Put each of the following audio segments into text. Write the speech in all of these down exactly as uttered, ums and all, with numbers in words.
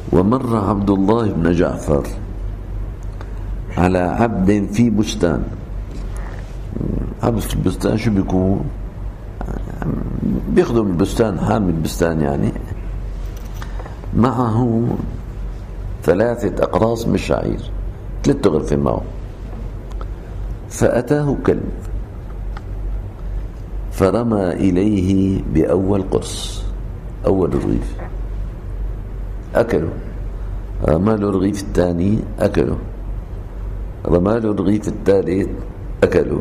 ومر عبد الله بن جعفر على عبد في بستان. عبد في البستان شو بيكون؟ بيخدم البستان، حامل البستان يعني. معه ثلاثة أقراص من الشعير، ثلاثة غرفة معه. فأتاه كلب فرمى إليه بأول قرص، أول رغيف أكله، رمى له الرغيف الثاني أكله، رمى له الرغيف الثالث أكله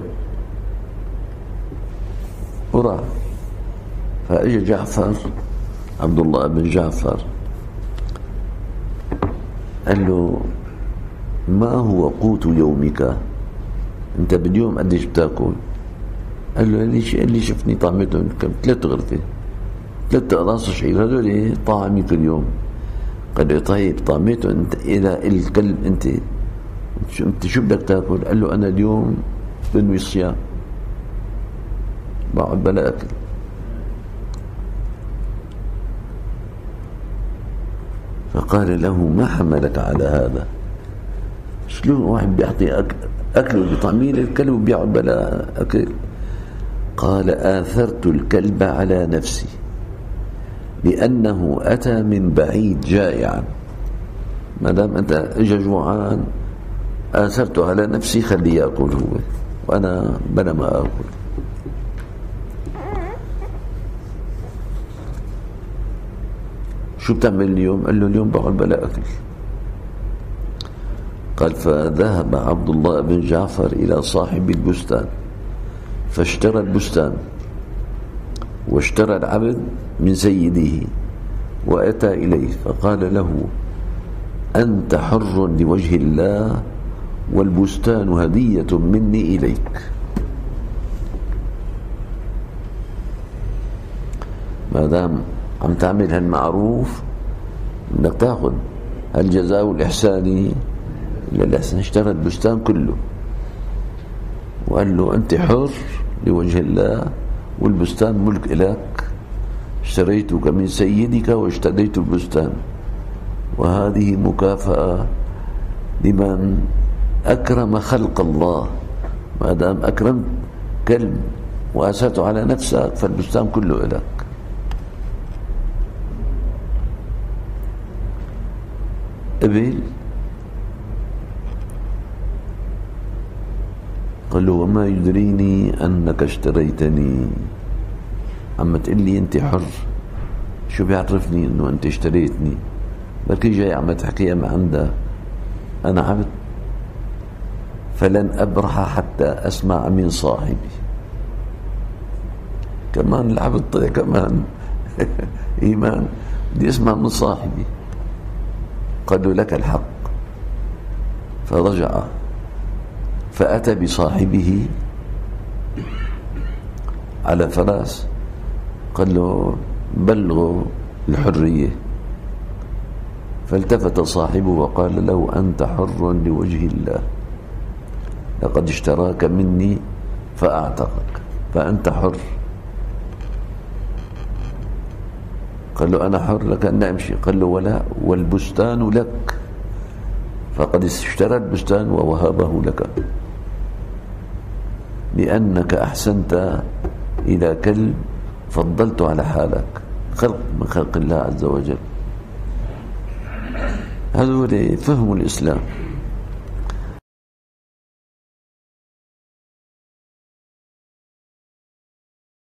وراح. فأجى جعفر، عبد الله بن جعفر، قال له: ما هو قوت يومك؟ أنت باليوم قديش بتاكل؟ قال له: اللي اللي شفني طعمتهم ثلاث غرفة، ثلاث أقراص شعير، هذول طعمي كل يوم. قال له: طيب طعمته أنت إلى الكلب، أنت شو أنت شو بدك تاكل؟ قال له: أنا اليوم بنوي الصيام، بقعد بلا أكل. فقال له: ما حملك على هذا؟ شلون واحد بيعطي أكل أكله بطعميه للكلب وبيقعد بلا أكل؟ قال: آثرت الكلب على نفسي لأنه أتى من بعيد جائعا، ما دام أنت إجا جوعان آثرت على نفسي خليه يأكل هو، وأنا بلا ما أكل. شو بتعمل اليوم؟ قال له: اليوم بقعد بلا أكل. قال: فذهب عبد الله بن جعفر إلى صاحب البستان فاشترى البستان واشترى العبد من سيده، وأتى إليه فقال له: أنت حر لوجه الله، والبستان هدية مني إليك. ما دام عم تعمل هالمعروف بدك تاخذ هالجزاء الإحساني إلا الإحسان. اشترى البستان كله وقال له: أنت حر لوجه الله، والبستان ملك إلك، اشتريتك من سيدك واشتريت البستان، وهذه مكافأة لمن أكرم خلق الله. ما دام أكرمت كلب وأسأته على نفسك فالبستان كله إلك. قبل؟ قال له: وما يدريني أنك اشتريتني؟ عم تقول لي أنت حر، شو بيعرفني أنه أنت اشتريتني؟ بلكي جاي عم تحكيها ما عندها، أنا عبد، فلن أبرح حتى أسمع من صاحبي. كمان العبد طلع كمان إيمان، بدي أسمع من صاحبي. قال له: لك الحق. فرجع فأتى بصاحبه على فراس، قال له: بلغوا الحرية. فالتفت صاحبه وقال له: أنت حر لوجه الله، لقد اشتراك مني فأعتقك، فأنت حر. قال له: أنا حر لك أن أمشي. قال له: ولا، والبستان لك، فقد اشترى البستان ووهبه لك لأنك أحسنت إلى كلب فضلت على حالك، خلق من خلق الله عز وجل. هذول فهموا الإسلام.